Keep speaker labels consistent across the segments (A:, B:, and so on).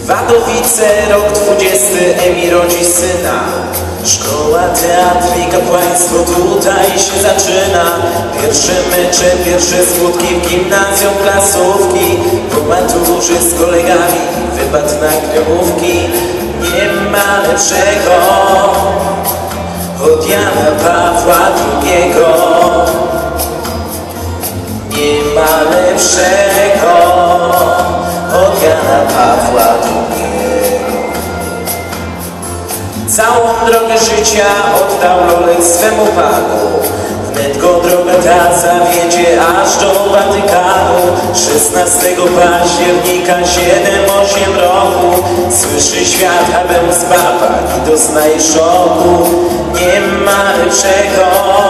A: Wadowice, rok 20, Emi rodzi syna. Szkoła, teatr i kapłaństwo tutaj się zaczyna. Pierwsze mecze, pierwsze skutki w gimnazjum, klasówki. Po maturze z kolegami wypad na kryjówki. Nie ma lepszego od Jana Pawła II. Nie ma lepszego od Jana Pawła II. Całą drogę życia oddał Lolek swemu Panu. Wnet go droga ta zawiedzie aż do Watykanu. 16 października 7-8 roku słyszy świat habemus papa i doznaje szoku. Nie ma lepszego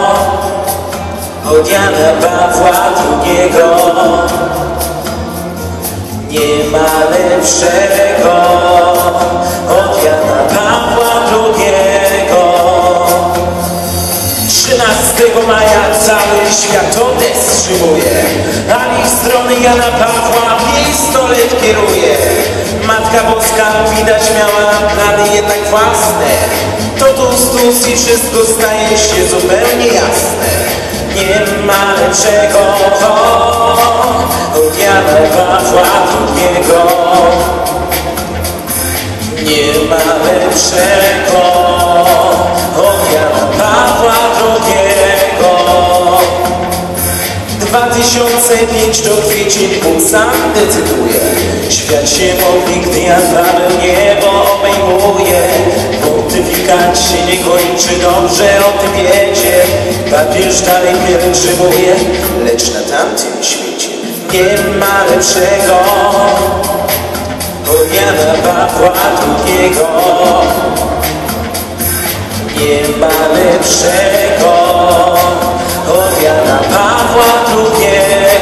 A: od Jana Pawła II. Nie ma lepszego od Jana Pawła II. 13 maja cały świat wstrzymuje, a ich strony Jana Pawła pistolet kieruje. Matka Boska widać miała plany jednak własne. Totus i wszystko staje się zupełnie jasne. Nie ma lepszego od Jana Pawła II. Nie ma lepszego od Jana Pawła II. 2005 do kwiecień Bóg sam decyduje. Świat się modli, gdy Jan Paweł niebo obejmuje. Pontyfikat się nie kończy, dobrze o tym wiecie. Papież dalej pielgrzymuje, lecz na tamtym świecie nie ma lepszego od Jana Pawła II. Nie ma lepszego od Jana Pawła II.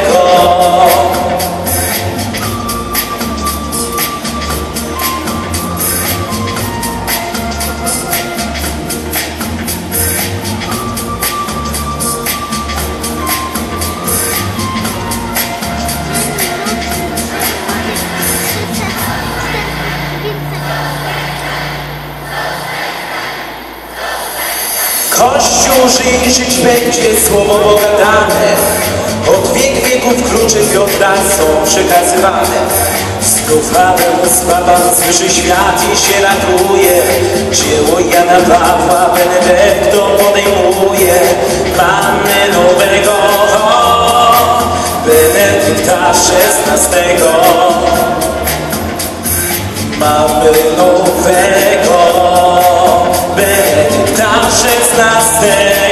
A: Kościół żyje, żyć będzie, słowo Boga dane. Od wiek wieków klucze Piotra są przekazywane. Znów habemus papa słyszy świat i się raduje. Dzieło Jana Pawła Benedetto podejmuje. Mamy nowego Benedykta XVI. Mamy nowego Benedykta XVI.